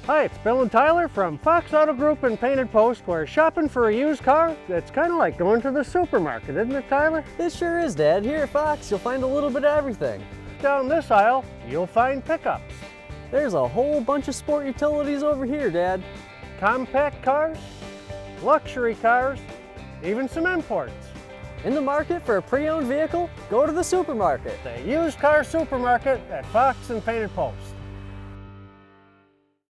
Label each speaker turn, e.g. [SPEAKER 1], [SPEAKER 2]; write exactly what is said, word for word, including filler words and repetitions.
[SPEAKER 1] Hi, it's Bill and Tyler from Fox Auto Group in Painted Post, where shopping for a used car, it's kind of like going to the supermarket, isn't it, Tyler?
[SPEAKER 2] It sure is, Dad. Here at Fox, you'll find a little bit of everything.
[SPEAKER 1] Down this aisle, you'll find pickups,
[SPEAKER 2] There's a whole bunch of sport utilities over here, Dad.
[SPEAKER 1] compact cars, luxury cars, even some imports.
[SPEAKER 2] In the market for a pre-owned vehicle? Go to the supermarket.
[SPEAKER 1] The used car supermarket at Fox and Painted Post.